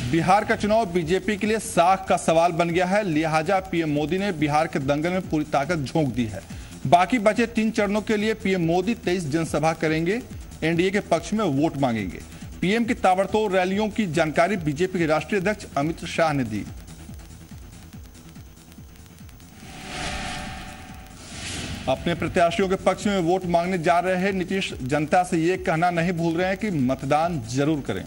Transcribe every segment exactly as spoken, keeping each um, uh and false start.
बिहार का चुनाव बीजेपी के लिए साख का सवाल बन गया है, लिहाजा पीएम मोदी ने बिहार के दंगल में पूरी ताकत झोंक दी है। बाकी बचे तीन चरणों के लिए पीएम मोदी तेईस जनसभा करेंगे, एनडीए के पक्ष में वोट मांगेंगे। पीएम की ताबड़तोड़ रैलियों की जानकारी बीजेपी के राष्ट्रीय अध्यक्ष अमित शाह ने दी। अपने प्रत्याशियों के पक्ष में वोट मांगने जा रहे हैं नीतीश जनता से ये कहना नहीं भूल रहे हैं कि मतदान जरूर करें।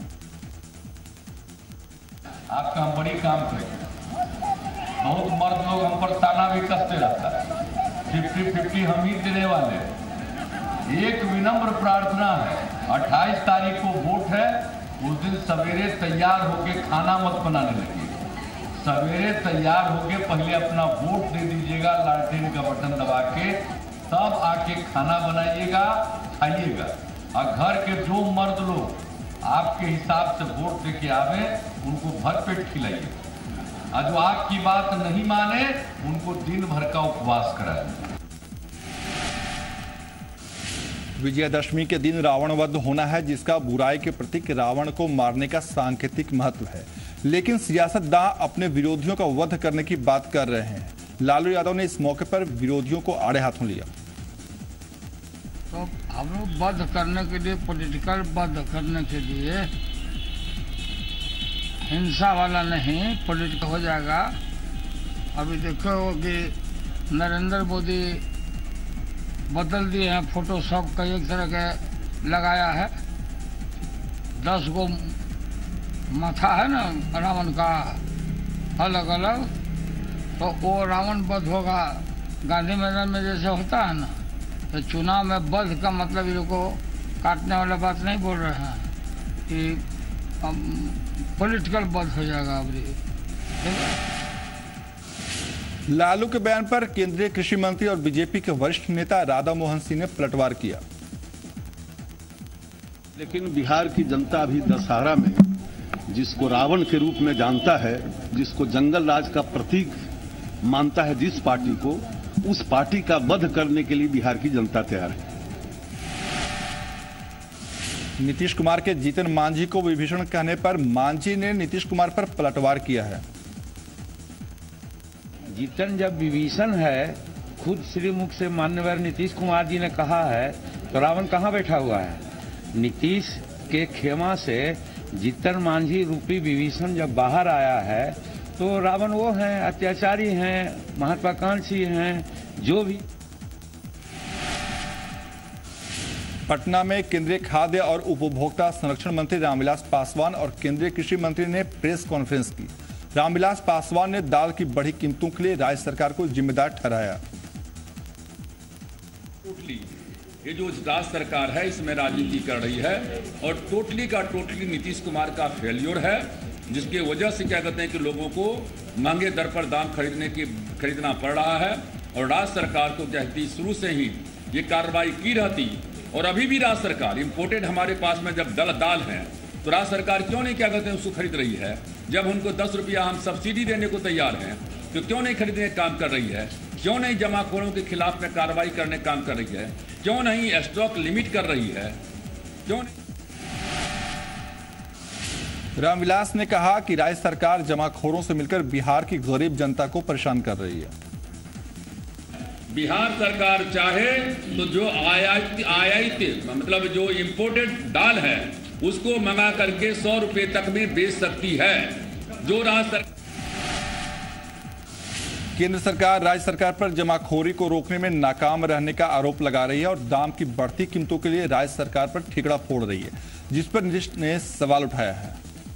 आपका हम बड़ी काम करें। बहुत मर्द लोग हम पर ताना भी कसते रहता है, फिफ्टी फिफ्टी हम ही देने वाले। एक विनम्र प्रार्थना है, अट्ठाईस तारीख को वोट है, उस दिन सवेरे तैयार होके खाना मत बनाने लगिए। सवेरे तैयार होके पहले अपना वोट दे दीजिएगा, लालटेन का बटन दबा के, तब आके खाना बनाइएगा, खाइएगा। और घर के जो मर्द लोग आपके हिसाब से वोट देके आवे, उनको भरपेट खिलाइए। और जो आपकी बात नहीं माने, उनको दिन भर का उपवास कराइए। विजयदशमी के दिन रावण वध होना है, जिसका बुराई के प्रतीक रावण को मारने का सांकेतिक महत्व है। लेकिन सियासतदां अपने विरोधियों का वध करने की बात कर रहे हैं। लालू यादव ने इस मौके पर विरोधियों को आड़े हाथों लिया। तो हम लोग वध करने के लिए, पॉलिटिकल वध करने के लिए हिंसा वाला नहीं, पॉलिटिकल हो जाएगा। अभी देखो कि नरेंद्र मोदी बदल दिए हैं, फोटोशॉप का एक तरह के लगाया है। दस गो माथा है ना रावण का अलग अलग, तो वो रावण वध होगा गांधी मैदान में जैसे होता है ना। तो चुनाव में वध का मतलब ये को काटने वाला बात नहीं बोल रहे हैं कि पॉलिटिकल वध हो जाएगा। अभी लालू के बयान पर केंद्रीय कृषि मंत्री और बीजेपी के वरिष्ठ नेता राधा मोहन सिंह ने पलटवार किया। लेकिन बिहार की जनता अभी दशहरा में जिसको रावण के रूप में जानता है, जिसको जंगल राज का प्रतीक मानता है, जिस पार्टी को, उस पार्टी का वध करने के लिए बिहार की जनता तैयार है। नीतीश कुमार के जीतन मांझी को विभीषण कहने पर मांझी ने नीतीश कुमार पर पलटवार किया है। जीतन जब विभीषण है, खुद श्री मुख से मान्यवर नीतीश कुमार जी ने कहा है, तो रावण कहाँ बैठा हुआ है? नीतीश के खेमा से जीतन मांझी रूपी विभीषण जब बाहर आया है, तो रावण वो हैं, अत्याचारी हैं, महत्वाकांक्षी हैं, जो भी। पटना में केंद्रीय खाद्य और उपभोक्ता संरक्षण मंत्री रामविलास पासवान और केंद्रीय कृषि मंत्री ने प्रेस कॉन्फ्रेंस की। रामविलास पासवान ने दाल की बढ़ी कीमतों के लिए राज्य सरकार को जिम्मेदार ठहराया। टोटली ये जो राज्य सरकार है, इसमें राजनीति कर रही है और टोटली का टोटली नीतीश कुमार का फेल्योर है, जिसकी वजह से क्या कहते हैं कि लोगों को महंगे दर पर दाम खरीदने की खरीदना पड़ रहा है। और राज्य सरकार को कहती शुरू से ही ये कार्रवाई की रहती, और अभी भी राज्य सरकार इम्पोर्टेड हमारे पास में जब दल दाल है, तो राज्य सरकार क्यों नहीं क्या कहते हैं उसको खरीद रही है? जब उनको दस रुपया हम सब्सिडी देने को तैयार हैं, तो क्यों नहीं खरीदने का काम कर रही है? क्यों नहीं जमाखोरों के खिलाफ में कार्रवाई करने का काम कर रही है? क्यों नहीं स्टॉक लिमिट कर रही है? क्यों नहीं? रामविलास ने कहा कि राज्य सरकार जमाखोरों से मिलकर बिहार की गरीब जनता को परेशान कर रही है। बिहार सरकार चाहे तो जो आयात आयात मतलब जो इम्पोर्टेड दाल है, उसको मंगा करके सौ रुपए तक में बेच सकती है। जो राज्य सरकार केंद्र सरकार राज्य सरकार पर जमाखोरी को रोकने में नाकाम रहने का आरोप लगा रही है और दाम की बढ़ती कीमतों के लिए राज्य सरकार पर ठिकड़ा फोड़ रही है, जिस पर नीतीश ने सवाल उठाया है।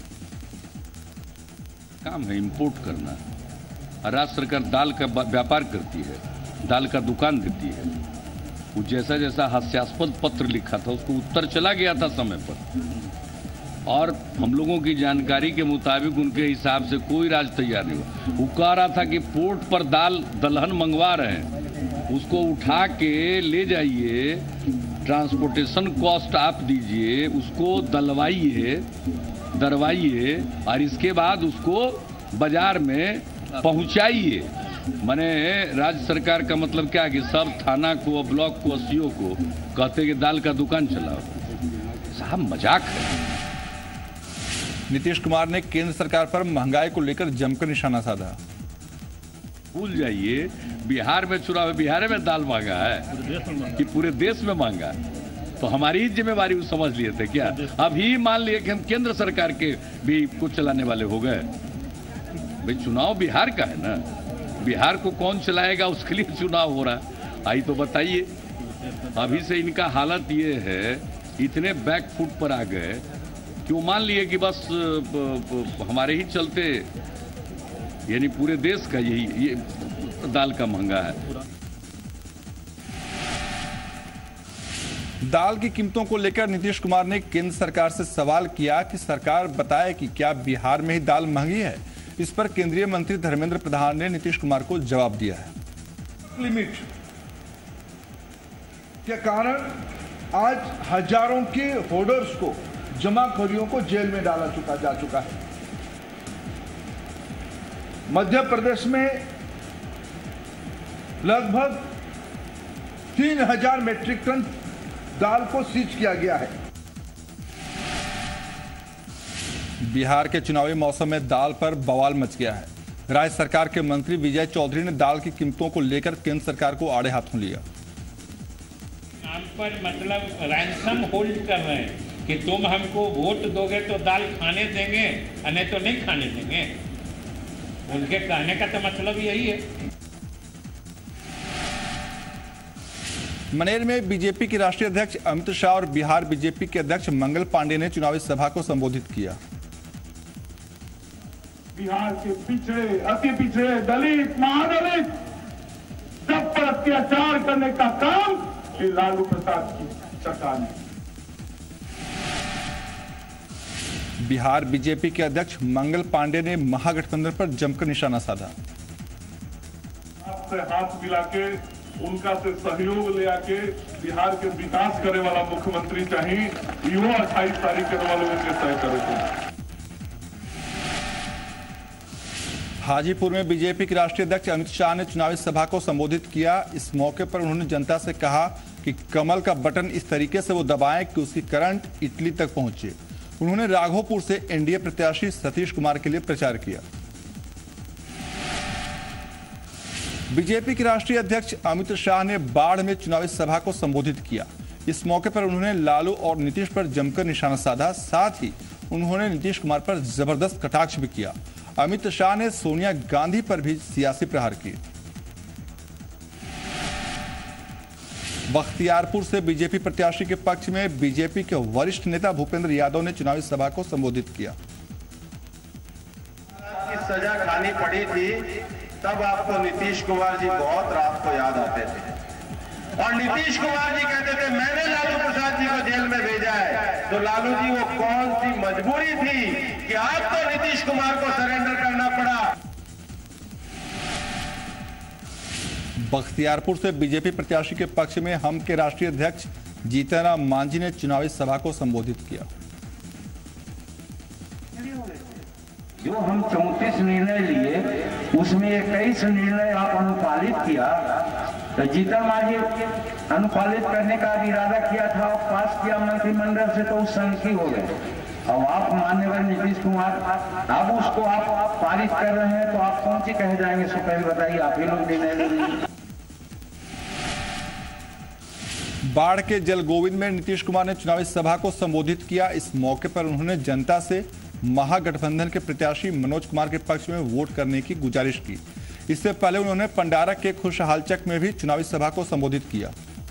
काम है इंपोर्ट करना। राज्य सरकार दाल का व्यापार करती है, दाल का दुकान देती है। वो जैसा जैसा हास्यास्पद पत्र लिखा था, उसको उत्तर चला गया था समय पर, और हम लोगों की जानकारी के मुताबिक उनके हिसाब से कोई राज तैयार नहीं हुआ। वो कह रहा था कि पोर्ट पर दाल दलहन मंगवा रहे हैं, उसको उठा के ले जाइए, ट्रांसपोर्टेशन कॉस्ट आप दीजिए, उसको दलवाइए दरवाइए और इसके बाद उसको बाजार में पहुंचाइए। माने राज्य सरकार का मतलब क्या है कि सब थाना को, ब्लॉक को, सीओ को कहते कि दाल का दुकान चलाओ। साहब मजाक है। नीतीश कुमार ने केंद्र सरकार पर महंगाई को लेकर जमकर निशाना साधा। भूल जाइए, बिहार में चुनाव है, बिहार में दाल महंगा है कि पूरे देश में महंगा है? तो हमारी ही जिम्मेवारी वो समझ लिए थे क्या? अभी मान लिए कि हम केंद्र सरकार के भी कुछ चलाने वाले हो गए। भाई चुनाव बिहार का है ना, बिहार को कौन चलाएगा उसके लिए चुनाव हो रहा है। आई तो बताइए, अभी से इनका हालत ये है, इतने बैक फुट पर आ गए कि वो मान लिए कि बस हमारे ही चलते, यानी पूरे देश का यही ये दाल का महंगा है। दाल की कीमतों को लेकर नीतीश कुमार ने केंद्र सरकार से सवाल किया कि सरकार बताए कि क्या बिहार में ही दाल महंगी है। इस पर केंद्रीय मंत्री धर्मेंद्र प्रधान ने नीतीश कुमार को जवाब दिया है। लिमिट के कारण आज हजारों के होर्डर्स को, जमाखोरियों को जेल में डाला चुका जा चुका है। मध्य प्रदेश में लगभग तीन हजार मेट्रिक टन दाल को सीज किया गया है। बिहार के चुनावी मौसम में दाल पर बवाल मच गया है। राज्य सरकार के मंत्री विजय चौधरी ने दाल की कीमतों को लेकर केंद्र सरकार को आड़े हाथों लिया। नाम पर मतलब रैंसम होल्ड कर रहे हैं कि तुम हमको वोट दोगे तो दाल खाने देंगे, नहीं तो नहीं खाने देंगे। उनके कहने का तो मतलब यही है। मनेर में बीजेपी के राष्ट्रीय अध्यक्ष अमित शाह और बिहार बीजेपी के अध्यक्ष मंगल पांडे ने चुनावी सभा को संबोधित किया। बिहार के पिछड़े, अति पिछड़े, दलित, महादलित, सब पर अत्याचार करने का काम श्री लालू प्रसाद की सरकार ने। बिहार बीजेपी के अध्यक्ष मंगल पांडे ने महागठबंधन पर जमकर निशाना साधा। आपसे हाथ मिला के, उनका से सहयोग ले आके बिहार के विकास करे वाला मुख्यमंत्री चाहिए। युवा अट्ठाईस तारीख के वालों के तय करे। हाजीपुर में बीजेपी के राष्ट्रीय अध्यक्ष अमित शाह ने चुनावी सभा को संबोधित किया। इस मौके पर उन्होंने जनता से कहा कि कमल का बटन इस तरीके से वो दबाएं कि उसकी करंट इटली तक पहुंचे। उन्होंने राघोपुर से एनडीए प्रत्याशी सतीश कुमार के लिए प्रचार किया। बीजेपी के राष्ट्रीय अध्यक्ष अमित शाह ने बाढ़ में चुनावी सभा को संबोधित किया। इस मौके पर उन्होंने लालू और नीतीश पर जमकर निशाना साधा। साथ ही उन्होंने नीतीश कुमार पर जबरदस्त कटाक्ष भी किया। अमित शाह ने सोनिया गांधी पर भी सियासी प्रहार किए। बख्तियारपुर से बीजेपी प्रत्याशी के पक्ष में बीजेपी के वरिष्ठ नेता भूपेंद्र यादव ने चुनावी सभा को संबोधित किया। सजा खानी पड़ी थी, तब आपको नीतीश कुमार जी बहुत रात को याद आते थे और नीतीश कुमार जी कहते थे मैंने लालू प्रसाद जी को जेल में भेजा है। तो लालू जी वो कौन सी मजबूरी थी कि आपको नीतीश कुमार को सरेंडर करना पड़ा। बख्तियारपुर से बीजेपी प्रत्याशी के पक्ष में हम के राष्ट्रीय अध्यक्ष जीतनराम मांझी ने चुनावी सभा को संबोधित किया। जो हम चौंतीस निर्णय लिए उसमें इक्कीस निर्णय आप अनुपालित किया, तो जीतन मांझी अनुपालित करने का इरादा किया था और पास किया मंत्रिमंडल से, तो उस संख्या हो गए। अब आप माननीय नीतीश कुमार अब उसको आप, आप पारित कर रहे हैं, तो आप कौन सी कहे जाएंगे? सो पहले बताइए, आप ही लोग निर्णय लेंगे। बाढ़ के जलगोविंद में नीतीश कुमार ने चुनावी सभा को संबोधित किया। इस मौके पर उन्होंने जनता से महागठबंधन के प्रत्याशी मनोज कुमार के पक्ष में वोट करने की गुजारिश की। इससे पहले उन्होंने पंडारा के खुशहालचक में भी चुनावी सभा को संबोधित किया।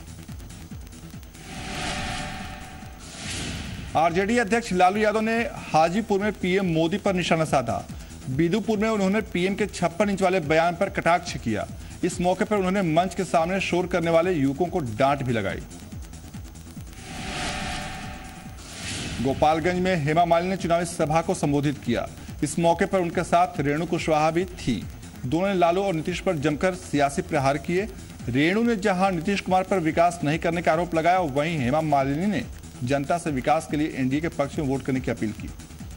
आरजेडी अध्यक्ष लालू यादव ने हाजीपुर में पीएम मोदी पर निशाना साधा। बिदुपुर में उन्होंने पीएम के छप्पन इंच वाले बयान पर कटाक्ष किया। इस मौके पर उन्होंने मंच के सामने शोर करने वाले युवकों को डांट भी लगाई। गोपालगंज में हेमा मालिनी ने चुनावी सभा को संबोधित किया। इस मौके पर उनके साथ रेणु कुशवाहा भी थी। दोनों ने लालू और नीतीश पर जमकर सियासी प्रहार किए। रेणु ने जहां नीतीश कुमार पर विकास नहीं करने का आरोप लगाया, वहीं हेमा मालिनी ने जनता से विकास के लिए एनडीए के पक्ष में वोट करने की अपील की।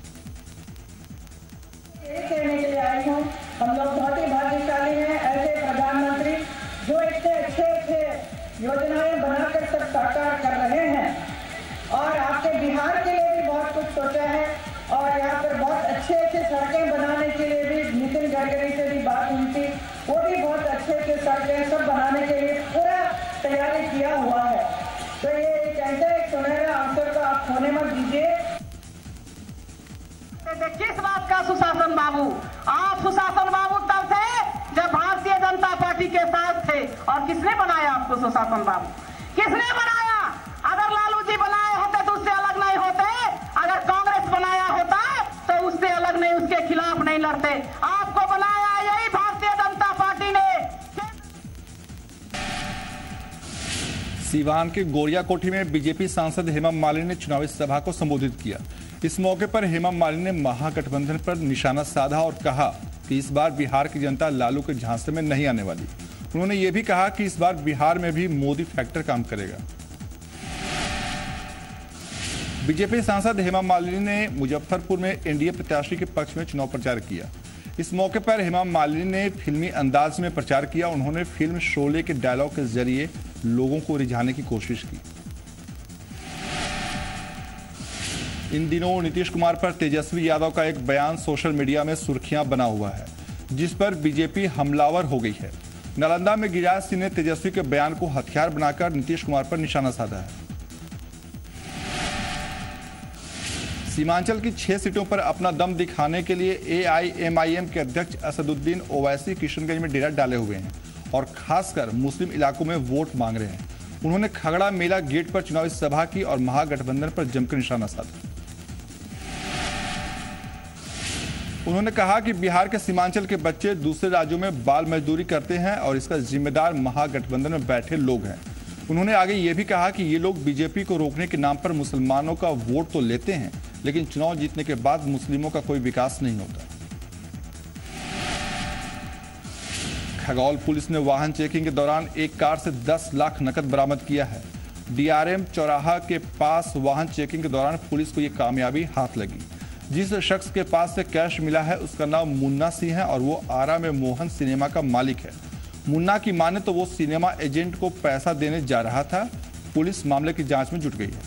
कहने के लिए आई हूं, हम लोग बहुत ही भाग्यशाली हैं, ऐसे प्रधानमंत्री जो इतने अच्छे अच्छे योजनाएं बनाकर सब साकार कर रहे हैं और आपके बिहार के लिए भी बहुत कुछ सोचा है और यहाँ पर अच्छे अच्छे सड़कें बनाने के लिए भी नितिन गडकरी से भी बात हुई थी, वो भी बहुत अच्छे अच्छे सड़कें सब बनाने के लिए पूरा तैयारी किया हुआ है। तो ये एक ऐसा एक सुनहरा अवसर को आप खोने मत दीजिए। किस बात का सुशासन बाबू? आप सुशासन बाबू तब थे जब भारतीय जनता पार्टी के साथ थे। और किसने बनाया आपको सुशासन बाबू? किसने बनाया? अगर लालू जी बनाए होते तो उससे अलग नहीं होते, अगर कांग्रेस बनाया होता तो उससे अलग नहीं, उसके खिलाफ नहीं लड़ते। आपको बनाया यही भारतीय जनता पार्टी ने। सीवान के गोरिया कोठी में बीजेपी सांसद हेमम मालिनी ने चुनावी सभा को संबोधित किया। इस मौके पर हेमम मालिनी ने महागठबंधन पर निशाना साधा और कहा कि इस बार बिहार की जनता लालू के झांसे में नहीं आने वाली। उन्होंने ये भी कहा कि इस बार बिहार में भी मोदी फैक्टर काम करेगा। बीजेपी सांसद हेमम मालिनी ने मुजफ्फरपुर में एनडीए प्रत्याशी के पक्ष में चुनाव प्रचार किया। इस मौके पर हेमम मालिनी ने फिल्मी अंदाज में प्रचार किया। उन्होंने फिल्म शोले के डायलॉग के जरिए लोगों को रिझाने की कोशिश की। इन दिनों नीतीश कुमार पर तेजस्वी यादव का एक बयान सोशल मीडिया में सुर्खियां बना हुआ है, जिस पर बीजेपी हमलावर हो गई है। नालंदा में गिरिराज सिंह ने तेजस्वी के बयान को हथियार बनाकर नीतीश कुमार पर निशाना साधा है। सीमांचल की छह सीटों पर अपना दम दिखाने के लिए एआईएमआईएम के अध्यक्ष असदुद्दीन ओवैसी किशनगंज में डेरा डाले हुए हैं और खासकर मुस्लिम इलाकों में वोट मांग रहे हैं। उन्होंने खगड़ा मेला गेट पर चुनावी सभा की और महागठबंधन पर जमकर निशाना साधा। उन्होंने कहा कि बिहार के सीमांचल के बच्चे दूसरे राज्यों में बाल मजदूरी करते हैं और इसका जिम्मेदार महागठबंधन में बैठे लोग हैं। उन्होंने आगे ये भी कहा कि ये लोग बीजेपी को रोकने के नाम पर मुसलमानों का वोट तो लेते हैं, लेकिन चुनाव जीतने के बाद मुस्लिमों का कोई विकास नहीं होता। खगौल पुलिस ने वाहन चेकिंग के दौरान एक कार से दस लाख नकद बरामद किया है। डीआरएम चौराहा के पास वाहन चेकिंग के दौरान पुलिस को यह कामयाबी हाथ लगी। जिस शख्स के पास से कैश मिला है उसका नाम मुन्ना सिंह है और वो आरा में मोहन सिनेमा का मालिक है। मुन्ना की माने तो वो सिनेमा एजेंट को पैसा देने जा रहा था। पुलिस मामले की जांच में जुट गई है।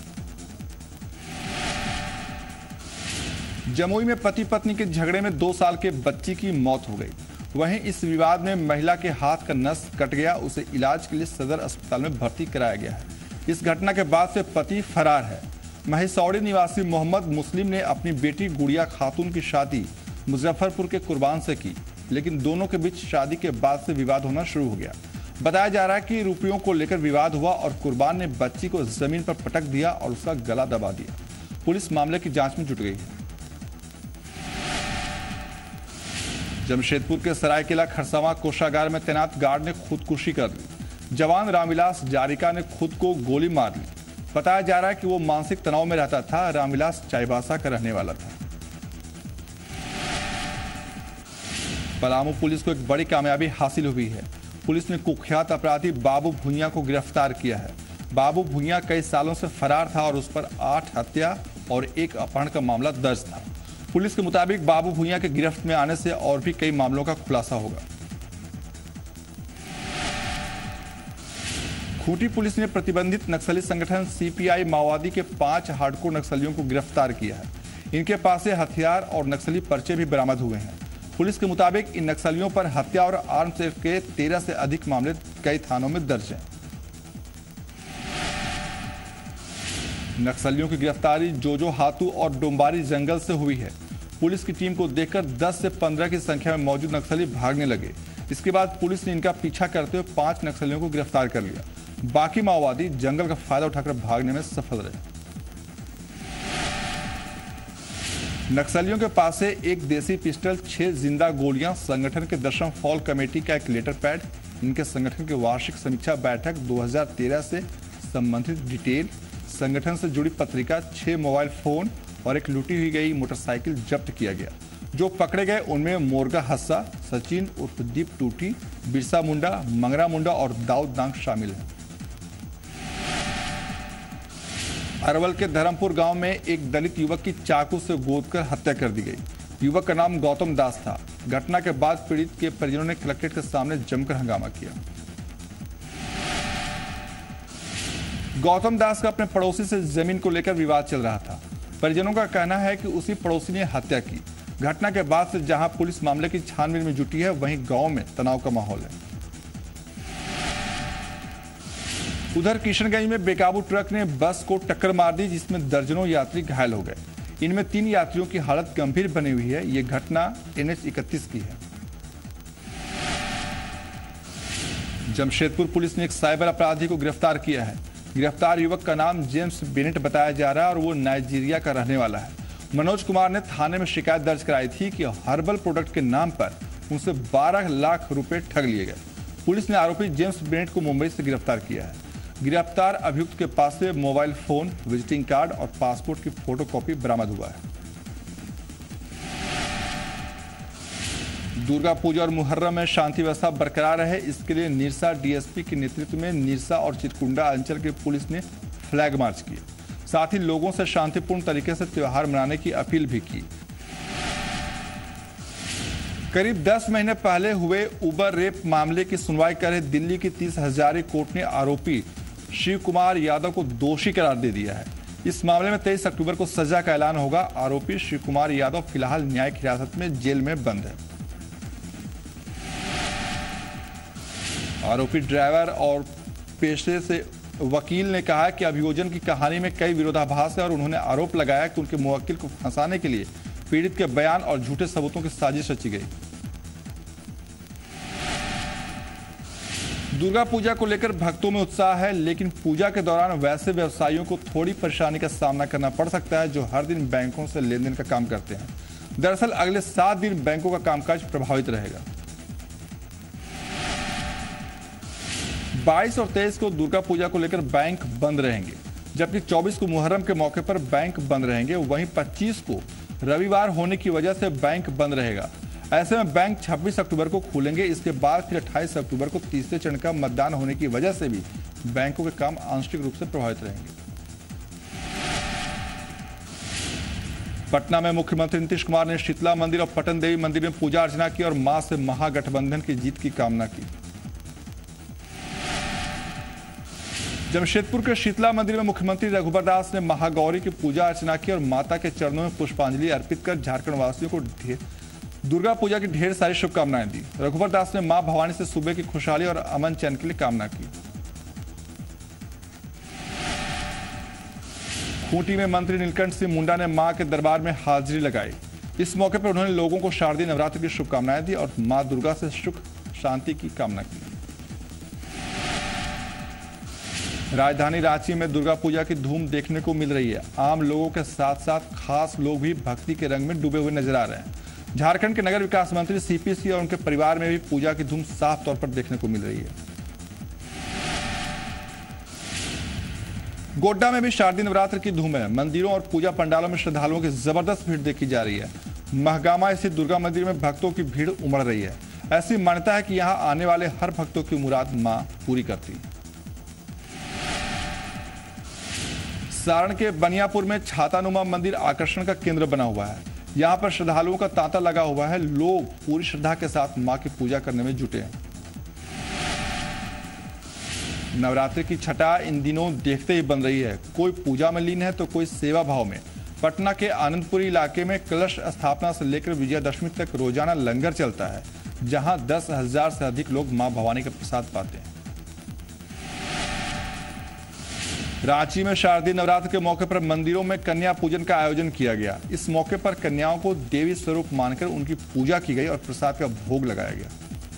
जमुई में पति पत्नी के झगड़े में दो साल के बच्ची की मौत हो गई। वहीं इस विवाद में महिला के हाथ का नस कट गया। उसे इलाज के लिए सदर अस्पताल में भर्ती कराया गया है। इस घटना के बाद से पति फरार है। महिसौड़ी निवासी मोहम्मद मुस्लिम ने अपनी बेटी गुड़िया खातून की शादी मुजफ्फरपुर के कुर्बान से की, लेकिन दोनों के बीच शादी के बाद से विवाद होना शुरू हो गया। बताया जा रहा है कि रुपयों को लेकर विवाद हुआ और कुर्बान ने बच्ची को जमीन पर पटक दिया और उसका गला दबा दिया। पुलिस मामले की जांच में जुट गई है। जमशेदपुर के सरायकेला खरसावां कोषागार में तैनात गार्ड ने खुदकुशी कर ली। जवान रामविलास जारिका ने खुद को गोली मार ली। बताया जा रहा है कि वो मानसिक तनाव में रहता था। रामविलास चाईबासा का रहने वाला था। पलामू पुलिस को एक बड़ी कामयाबी हासिल हुई है। पुलिस ने कुख्यात अपराधी बाबू भुइयां को गिरफ्तार किया है। बाबू भुइयां कई सालों से फरार था और उस पर आठ हत्या और एक अपहरण का मामला दर्ज था। पुलिस के मुताबिक बाबू भुइयां के गिरफ्त में आने से और भी कई मामलों का खुलासा होगा। खूंटी पुलिस ने प्रतिबंधित नक्सली संगठन सीपीआई माओवादी के पांच हार्डकोर नक्सलियों को गिरफ्तार किया है। इनके पास से हथियार और नक्सली पर्चे भी बरामद हुए हैं। पुलिस के मुताबिक इन नक्सलियों पर हत्या और आर्म्स एक्ट के तेरह से अधिक मामले कई थानों में दर्ज हैं। नक्सलियों की गिरफ्तारी जोजो हाथू और डोंबारी जंगल से हुई है। पुलिस की टीम को देखकर दस से पंद्रह की संख्या में मौजूद नक्सली भागने लगे। इसके बाद पुलिस ने इनका पीछा करते हुए पांच नक्सलियों को गिरफ्तार कर लिया। बाकी माओवादी जंगल का फायदा उठाकर भागने में सफल रहे। नक्सलियों के पास से एक देसी पिस्टल, छह जिंदा गोलियां, संगठन के दशम फॉल कमेटी का एक लेटर पैड, इनके संगठन की वार्षिक समीक्षा बैठक दो हज़ार तेरह से संबंधित डिटेल, संगठन से जुड़ी पत्रिका, छह मोबाइल फोन और एक लूटी हुई गई मोटरसाइकिल जब्त किया गया। जो पकड़े गए उनमें मोरगा हस्सा, सचिन उर्फ दीप टूटी, बिरसा मुंडा, मंगरा मुंडा और दाऊद नांग शामिल हैं। अरवल के धर्मपुर गांव में एक दलित युवक की चाकू से गोदकर हत्या कर दी गई। युवक का नाम गौतम दास था। घटना के बाद पीड़ित के परिजनों ने कलेक्ट्रेट के सामने जमकर हंगामा किया। गौतम दास का अपने पड़ोसी से जमीन को लेकर विवाद चल रहा था। परिजनों का कहना है कि उसी पड़ोसी ने हत्या की। घटना के बाद से जहां पुलिस मामले की छानबीन में जुटी है, वहीं गांव में तनाव का माहौल है। उधर किशनगंज में बेकाबू ट्रक ने बस को टक्कर मार दी, जिसमें दर्जनों यात्री घायल हो गए। इनमें तीन यात्रियों की हालत गंभीर बनी हुई है। यह घटना एन एच इकतीस की है। जमशेदपुर पुलिस ने एक साइबर अपराधी को गिरफ्तार किया है। गिरफ्तार युवक का नाम जेम्स बेनेट बताया जा रहा है और वो नाइजीरिया का रहने वाला है। मनोज कुमार ने थाने में शिकायत दर्ज कराई थी कि हर्बल प्रोडक्ट के नाम पर उनसे बारह लाख रुपए ठग लिए गए। पुलिस ने आरोपी जेम्स बेनेट को मुंबई से गिरफ्तार किया है। गिरफ्तार अभियुक्त के पास से मोबाइल फोन, विजिटिंग कार्ड और पासपोर्ट की फोटोकॉपी बरामद हुआ है। दुर्गा पूजा और मुहर्रम में शांति व्यवस्था बरकरार रहे, इसके लिए निरसा डीएसपी के नेतृत्व में निरसा और चितकुंडा अंचल की पुलिस ने फ्लैग मार्च किए। साथ ही लोगों से शांतिपूर्ण तरीके से त्योहार मनाने की अपील भी की। करीब दस महीने पहले हुए उबर रेप मामले की सुनवाई कर रहे दिल्ली की तीस हजारी कोर्ट ने आरोपी शिव कुमार यादव को दोषी करार दे दिया है। इस मामले में तेईस अक्टूबर को सजा का ऐलान होगा। आरोपी शिव कुमार यादव फिलहाल न्यायिक हिरासत में जेल में बंद है। आरोपी ड्राइवर और पेशे से वकील ने कहा कि अभियोजन की कहानी में कई विरोधाभास है और उन्होंने आरोप लगाया कि उनके मुवक्किल को फंसाने के लिए पीड़ित के बयान और झूठे सबूतों की साजिश रची गई। दुर्गा पूजा को लेकर भक्तों में उत्साह है, लेकिन पूजा के दौरान वैसे व्यवसायियों को थोड़ी परेशानी का सामना करना पड़ सकता है जो हर दिन बैंकों से लेन देन का काम करते हैं। दरअसल अगले सात दिन बैंकों का कामकाज प्रभावित रहेगा। बाईस और तेईस को दुर्गा पूजा को लेकर बैंक बंद रहेंगे, जबकि चौबीस को मुहर्रम के मौके पर बैंक बंद रहेंगे। वहीं पच्चीस को रविवार होने की वजह से बैंक बंद रहेगा। ऐसे में बैंक छब्बीस अक्टूबर को खुलेंगे। इसके बाद फिर अट्ठाईस अक्टूबर को तीसरे चरण का मतदान होने की वजह से भी बैंकों के काम आंशिक रूप से प्रभावित रहेंगे। पटना में मुख्यमंत्री नीतीश कुमार ने शीतला मंदिर और पटन देवी मंदिर में पूजा अर्चना की और मां से महागठबंधन की जीत की कामना की। जमशेदपुर के शीतला मंदिर में मुख्यमंत्री रघुबर दास ने महागौरी की पूजा अर्चना की और माता के चरणों में पुष्पांजलि अर्पित कर झारखंड वासियों को दुर्गा पूजा की ढेर सारी शुभकामनाएं दी। रघुबर दास ने मां भवानी से सुबह की खुशहाली और अमन चैन के लिए कामना की। खूंटी में मंत्री नीलकंठ सिंह मुंडा ने मां के दरबार में हाजिरी लगाई। इस मौके पर उन्होंने लोगों को शारदीय नवरात्र की शुभकामनाएं दी और मां दुर्गा से सुख शांति की कामना की। राजधानी रांची में दुर्गा पूजा की धूम देखने को मिल रही है। आम लोगों के साथ साथ खास लोग भी भक्ति के रंग में डूबे हुए नजर आ रहे हैं। झारखंड के नगर विकास मंत्री सीपीसी और उनके परिवार में भी पूजा की धूम साफ तौर पर देखने को मिल रही है। गोड्डा में भी शारदीय नवरात्र की धूम है। मंदिरों और पूजा पंडालों में श्रद्धालुओं की जबरदस्त भीड़ देखी जा रही है। महगामा स्थित दुर्गा मंदिर में भक्तों की भीड़ उमड़ रही है। ऐसी मान्यता है कि यहां आने वाले हर भक्तों की मुराद मां पूरी करती है। सारण के बनियापुर में छातानुमा मंदिर आकर्षण का केंद्र बना हुआ है। यहां पर श्रद्धालुओं का तांता लगा हुआ है। लोग पूरी श्रद्धा के साथ मां की पूजा करने में जुटे हैं। नवरात्रि की छठा इन दिनों देखते ही बन रही है। कोई पूजा में लीन है तो कोई सेवा भाव में। पटना के आनंदपुरी इलाके में कलश स्थापना से लेकर विजयादशमी तक रोजाना लंगर चलता है, जहां दस हजार से अधिक लोग मां भवानी का प्रसाद पाते हैं। रांची में शारदीय नवरात्र के मौके पर मंदिरों में कन्या पूजन का आयोजन किया गया। इस मौके पर कन्याओं को देवी स्वरूप मानकर उनकी पूजा की गई और प्रसाद का भोग लगाया गया।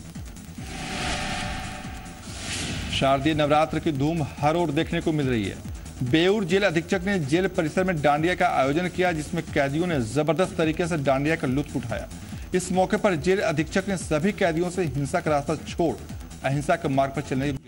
शारदीय नवरात्र की धूम हर ओर देखने को मिल रही है। बेऊर जेल अधीक्षक ने जेल परिसर में डांडिया का आयोजन किया, जिसमें कैदियों ने जबरदस्त तरीके से डांडिया का लुत्फ उठाया। इस मौके पर जेल अधीक्षक ने सभी कैदियों से हिंसा का रास्ता छोड़ अहिंसा के मार्ग पर चलने की